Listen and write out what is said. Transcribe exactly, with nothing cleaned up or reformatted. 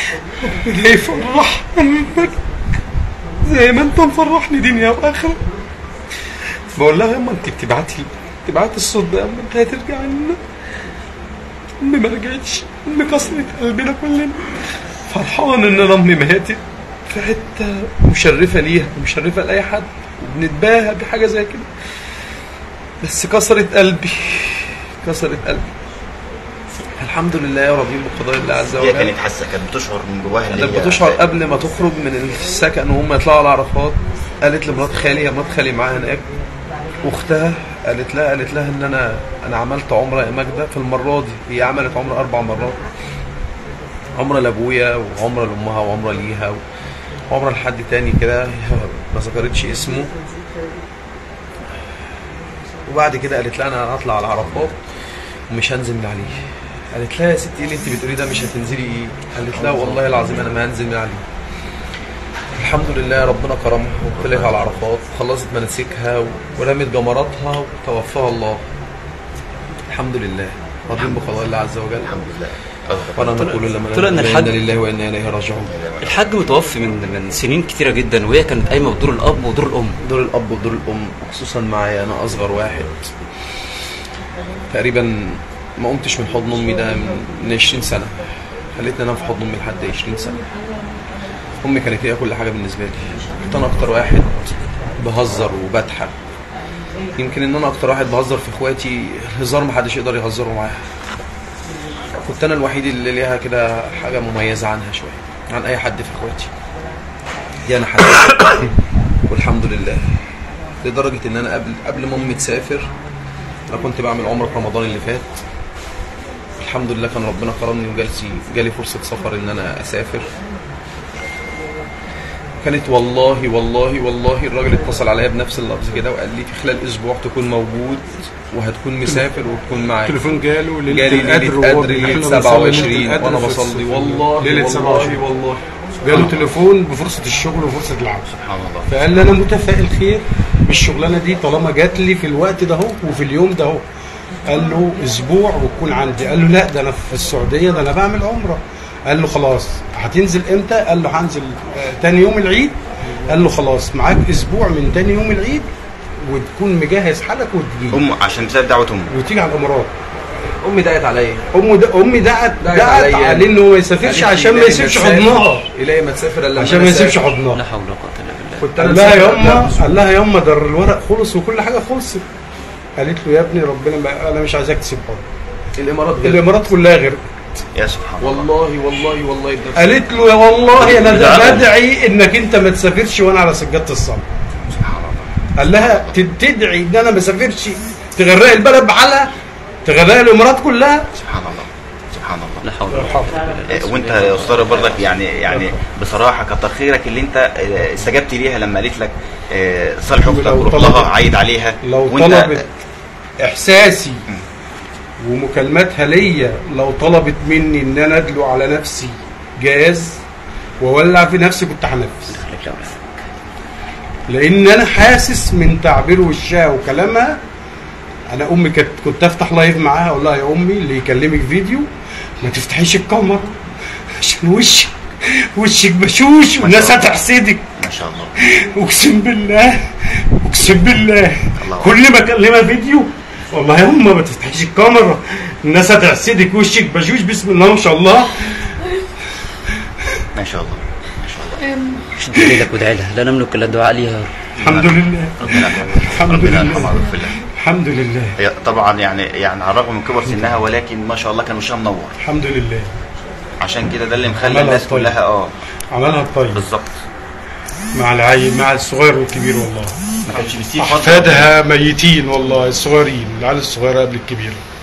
ربنا يفرح قلبك زي ما انت مفرحني دنيا واخره. بقول لها ياما انت بتبعتي بتبعتي الصوت ده ياما انت هترجعي لنا. امي ما رجعتش، امي كسرت قلبنا كلنا. فرحان ان انا امي ماتت في حته مشرفه ليها ومشرفه لاي حد، وبنتباهى بحاجه زي كده، بس كسرت قلبي كسرت قلبي. الحمد لله راضيين بقضاء الله عز وجل. هي كانت حاسه، كانت بتشعر من جواها كانت بتشعر قبل ما تخرج من السكن وهم يطلعوا على عرفات. قالت لمرات خالي، يا مرات خالي معاها هناك واختها، قالت لها قالت لها ان انا انا عملت عمره يا ماجده في المره دي. هي عملت عمره اربع مرات، عمره لابويا وعمره لامها وعمره ليها وعمره لحد تاني كده ما ذكرتش اسمه. وبعد كده قالت لها انا هطلع على عرفات ومش هنزل من عليه. قالت لها يا ستي ايه اللي انت بتقوليه ده، مش هتنزلي ايه؟ قالت لها والله العظيم انا ما هنزل من عليه. الحمد لله ربنا كرمها وطلعت على عرفات وخلصت مناسكها ورمت جمراتها وتوفاها الله. الحمد لله راضين بقضاء الله عز وجل. الحمد لله. وانا نقول لما طلع ان الحاج لله وانا اليه راجعون. الحاج متوفي من من سنين كتيره جدا، وهي كانت قايمه بدور الاب ودور الام. دور الاب ودور الام، وخصوصا معايا انا اصغر واحد. تقريبا ما قمتش من حضن امي ده من عشرين سنه. خليتني انام في حضن امي لحد عشرين سنه. امي كانت هي كل حاجه بالنسبه لي. كنت انا اكتر واحد بهزر وبضحك. يمكن ان انا اكتر واحد بهزر في اخواتي، الهزار ما حدش يقدر يهزره معاها. كنت انا الوحيد اللي ليها كده حاجه مميزه عنها شويه عن اي حد في اخواتي. دي انا حاسس والحمد لله. لدرجه ان انا قبل قبل ما امي تسافر انا كنت بعمل عمره في رمضان اللي فات. الحمد لله كان ربنا كرمني وجالسي جالي فرصه سفر ان انا اسافر. كانت والله والله والله الراجل اتصل عليا بنفس اللفظ كده وقال لي في خلال اسبوع تكون موجود وهتكون مسافر وتكون معايا. التليفون جاله ليله القدر قدر ليله سبعة وعشرين وانا بصلي والله ليله سبعة وعشرين والله جاله تليفون بفرصه الشغل وفرصه العمل. سبحان الله. فقال لي انا متفائل خير بالشغلانه دي طالما جات لي في الوقت ده اهو وفي اليوم ده اهو. قال له اسبوع وتكون عندي. قال له لا ده انا في السعوديه، ده انا بعمل عمره. قال له خلاص هتنزل امتى؟ قال له هنزل تاني يوم العيد. قال له خلاص معاك اسبوع من تاني يوم العيد وتكون مجهز حالك وتجي. ام عشان بسبب دعوه امه وتيجي على الامارات. امي دعت عليا. امي د... امي دعت دعت عليه انه ما يسافرش عشان ما يسيبش حضنها. الهي ما تسافر الا عشان ما يسيبش حضنها. لا حول ولا قوه الا بالله. كنت قال لها يا امه قال لها يا امه ده الورق خلص وكل حاجه خلصت. قالت له يا ابني ربنا ما... انا مش عايزاك تسيب حضنها. الامارات غير. الامارات كلها غير. يا سبحان الله. والله والله والله بدأ. قالت له يا والله انا بدعي انك انت ما تسافرش وانا على سجاده الصلاه. سبحان الله. قال لها تدعي ان انا ما اسافرش تغرق البلد بعلها، تغرق الامارات كلها. سبحان الله سبحان الله. لا حول ولا قوه الا بالله. وانت يا استاذ برضك يعني يعني بصراحه كتر خيرك اللي انت استجبت ليها لما قالت لك صالح اختك وروح لها عايد عليها. لو طلبت احساسي ومكالماتها ليا لو طلبت مني ان انا ادلو على نفسي جاز واولع في نفسي كنت هنفذ. لان انا حاسس من تعبير وشها وكلامها. انا امي كنت كنت افتح لايف معاها اقول لها يا امي اللي يكلمك فيديو ما تفتحيش الكاميرا عشان وشك وشك بشوش والناس هتحسدك. ما شاء الله. اقسم بالله اقسم بالله كل ما اكلمها فيديو والله يا امه ما تفتحيش الكاميرا الناس هتحسدك وشك بشوش. بسم الله ما شاء الله. ما شاء الله ما شاء الله. شد ايدك وادعي لها، لا نملك الا الدعاء ليها. الحمد لله ربنا الحمد ربنا لله يرحمها ويغفر لها. الحمد لله. هي طبعا يعني يعني على الرغم من كبر سنها ولكن ما شاء الله كان وشها منور. الحمد لله. عشان كده ده اللي مخلي الناس كلها اه عملها الطيب بالظبط مع العيل مع الصغير والكبير. والله ما كانش بيسيب احفادها ميتين والله، الصغيرين العيال الصغيره قبل الكبيره.